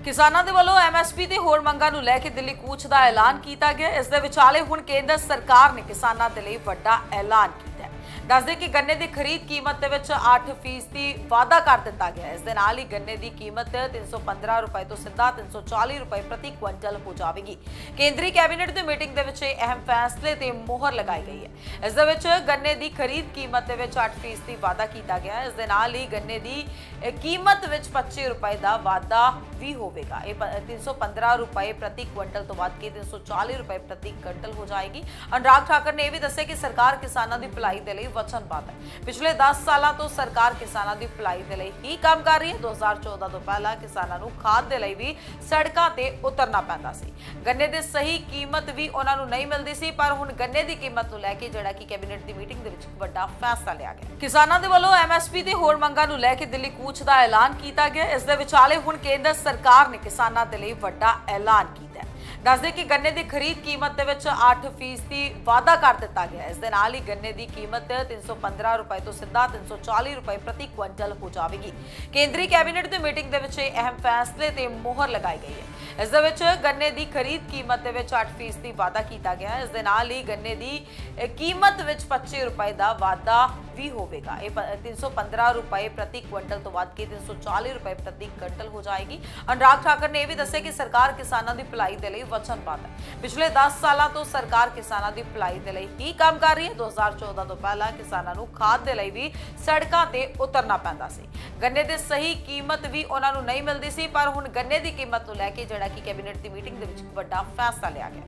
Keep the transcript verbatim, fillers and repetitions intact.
ਕਿਸਾਨਾਂ ਦੇ ਵੱਲੋਂ ਐਮਐਸਪੀ ਤੇ ਹੋਰ ਮੰਗਾਂ ਨੂੰ ਲੈ ਕੇ ਦਿੱਲੀ ਕੂਚ ਦਾ ਐਲਾਨ ਕੀਤਾ ਗਿਆ। ਇਸ ਦੇ ਵਿਚਾਲੇ ਹੁਣ ਕੇਂਦਰ ਸਰਕਾਰ ਨੇ ਕਿਸਾਨਾਂ ਦੇ ਲਈ ਵੱਡਾ ਐਲਾਨ ਕੀਤਾ ਹੈ। ਦੱਸਦੇ ਕਿ ਗੰਨੇ ਦੀ ਖਰੀਦ ਕੀਮਤ ਦੇ ਵਿੱਚ ਅੱਠ ਫੀਸਦੀ ਵਾਧਾ ਕਰ ਦਿੱਤਾ ਗਿਆ। ਇਸ ਦੇ ਨਾਲ ਹੀ ਗੰਨੇ ਦੀ ਕੀਮਤ ਤਿੰਨ ਸੌ ਪੰਦਰਾਂ ਰੁਪਏ ਤੋਂ ਸਿੱਧਾ ਤਿੰਨ ਸੌ ਚਾਲੀ ਰੁਪਏ ਪ੍ਰਤੀ ਕੁਇੰਟਲ ਹੋ ਜਾਵੇਗੀ। ਕੇਂਦਰੀ ਕੈਬਨਿਟ ਦੀ ਮੀਟਿੰਗ ਦੇ ਵਿੱਚ ਇਹ ਅਹਿਮ ਫੈਸਲੇ ਤੇ ਮੋਹਰ ਲਗਾਈ ਗਈ ਹੈ। ਇਸ ਦੇ ਵਿੱਚ ਗੰਨੇ ਦੀ ਖਰੀਦ ਕੀਮਤ ਦੇ ਵਿੱਚ ਅੱਠ ਫੀਸਦੀ ਵਾਧਾ ਕੀਤਾ ਗਿਆ। ਇਸ ਦੇ ਨਾਲ ਹੀ ਗੰਨੇ ਦੀ ਕੀਮਤ ਵਿੱਚ ਪੱਚੀ ਰੁਪਏ ਦਾ ਵਾਧਾ ਵੀ ਹੋਵੇਗਾ। ਇਹ ਤਿੰਨ ਸੌ ਪੰਦਰਾਂ ਰੁਪਏ ਪ੍ਰਤੀ ਕੁਇੰਟਲ ਤੋਂ ਵੱਧ ਕੇ ਤਿੰਨ ਸੌ ਚਾਲੀ ਰੁਪਏ ਪ੍ਰਤੀ ਕੁਇੰਟਲ ਹੋ ਜਾਏਗੀ। ਅਨੁਰਾਗ ਠਾਕਰ ਨੇ ਇਹ ਵੀ ਦੱਸਿਆ ਕਿ ਸਰਕਾਰ ਕਿਸਾਨਾਂ ਦੀ ਭਲਾਈ ਦੇ ਲਈ ਵਚਨਬੱਧ ਹੈ। ਪਿਛਲੇ ਦਸ ਸਾਲਾਂ ਤੋਂ ਸਰਕਾਰ ਕਿਸਾਨਾਂ ਦੀ ਭਲਾਈ ਦੇ ਲਈ ਹੀ ਕੰਮ ਕਰ ਰਹੀ ਹੈ। ਦੋ ਹਜ਼ਾਰ ਚੌਦਾਂ ਤੋਂ ਪਹਿਲਾਂ ਕਿਸਾਨਾਂ ਨੂੰ ਖਾਦ ਦੇ ਲਈ ਵੀ ਸੜਕਾਂ ਤੇ ਉਤਰਨਾ ਪੈਂਦਾ ਸੀ। ਗੰਨੇ ਦੀ ਸਹੀ ਕੀਮਤ ਵੀ ਉਹਨਾਂ ਨੂੰ ਨਹੀਂ ਮਿਲਦੀ ਸੀ, ਪਰ ਹੁਣ ਗੰਨੇ ਦੀ ਕੀਮਤ ਨੂੰ ਲੈ ਕੇ ਜਿਹੜਾ ਕਿ ਕੈਬਨਿਟ ਦੀ ਮੀਟਿੰਗ ਦੇ ਵਿੱਚ ਵੱਡਾ ਫੈਸਲਾ ਲਿਆ ਗਿਆ। ਕਿਸਾਨਾਂ ਦੇ ਵੱਲੋਂ ਐਮਐਸਪੀ ਤੇ ਹੋਰ ਮੰਗਾਂ ਨੂੰ ਲੈ ਕੇ ਦਿੱਲੀ ਕੂਚ ਦਾ ਐਲਾਨ ਕੀਤਾ ਗਿਆ। ਇਸ ਦੇ ਵਿਚਾਲੇ ਹੁਣ ਕੇਂਦਰ ਸਰਕਾਰ ਨੇ ਕਿਸਾਨਾਂ ਦੇ ਲਈ ਵੱਡਾ ਐਲਾਨ ਕੀਤਾ ਹੈ। ਦੱਸਦੇ ਕਿ ਗੰਨੇ ਦੀ ਖਰੀਦ ਕੀਮਤ ਦੇ ਵਿੱਚ ਅੱਠ ਫੀਸਦੀ ਵਾਧਾ ਕਰ ਦਿੱਤਾ ਗਿਆ। ਇਸ ਦੇ ਨਾਲ ਹੀ ਗੰਨੇ ਦੀ ਕੀਮਤ ਤਿੰਨ ਸੌ ਪੰਦਰਾਂ ਰੁਪਏ ਤੋਂ ਸਿੱਧਾ ਤਿੰਨ ਸੌ ਚਾਲੀ ਰੁਪਏ ਪ੍ਰਤੀ ਕੁਇੰਟਲ ਹੋ ਜਾਵੇਗੀ। ਕੇਂਦਰੀ ਕੈਬਨਿਟ ਦੀ ਮੀਟਿੰਗ ਦੇ ਵਿੱਚ ਇਹ ਅਹਿਮ ਫੈਸਲੇ ਤੇ ਮੋਹਰ ਲਗਾਈ ਗਈ ਹੈ। ਇਸ ਦੇ ਵਿੱਚ ਗੰਨੇ ਦੀ ਖਰੀਦ ਕੀਮਤ ਦੇ ਵਿੱਚ ਅੱਠ ਫੀਸਦੀ ਵਾਧਾ ਕੀਤਾ ਗਿਆ। ਇਸ ਦੇ ਨਾਲ ਹੀ ਗੰਨੇ ਦੀ ਕੀਮਤ ਵਿੱਚ ਪੱਚੀ ਰੁਪਏ ਦਾ ਵਾਧਾ ਵੀ ਹੋਵੇਗਾ। ਇਹ ਤਿੰਨ ਸੌ ਪੰਦਰਾਂ ਰੁਪਏ ਪ੍ਰਤੀ ਕੁਇੰਟਲ ਤੋਂ ਵੱਧ ਕੇ ਤਿੰਨ ਸੌ ਚਾਲੀ ਰੁਪਏ ਪ੍ਰਤੀ ਕੁਇੰਟਲ ਹੋ ਜਾਏਗੀ। ਅਨੁਰਾਗ ਠਾਕਰ ਨੇ ਇਹ ਵੀ ਦੱਸਿਆ ਕਿ ਸਰਕਾਰ ਕਿਸਾਨਾਂ ਦੀ ਭਲਾਈ ਦੇ ਲਈ ਵਚਨਬੱਧ ਹੈ। ਪਿਛਲੇ ਦਸ ਸਾਲਾਂ ਤੋਂ ਸਰਕਾਰ ਕਿਸਾਨਾਂ ਦੀ ਭਲਾਈ ਦੇ ਲਈ ਹੀ ਕੰਮ ਕਰ ਰਹੀ ਹੈ। ਦੋ ਹਜ਼ਾਰ ਚੌਦਾਂ ਤੋਂ ਪਹਿਲਾਂ ਕਿਸਾਨਾਂ ਨੂੰ ਖਾਦ ਦੇ ਲਈ ਵੀ ਸੜਕਾਂ ਤੇ ਉਤਰਨਾ ਪੈਂਦਾ ਸੀ। ਗੰਨੇ ਦੀ ਸਹੀ ਕੀਮਤ ਵੀ ਉਹਨਾਂ ਨੂੰ ਨਹੀਂ ਮਿਲਦੀ ਸੀ, ਪਰ ਹੁਣ ਗੰਨੇ ਦੀ ਕੀਮਤ ਨੂੰ ਲੈ ਕੇ ਜਿਹੜਾ ਕਿ ਕੈਬਨਿਟ ਦੀ ਮੀਟਿੰਗ ਦੇ ਵਿੱਚ ਵੱਡਾ ਫੈਸਲਾ ਲਿਆ ਗਿਆ।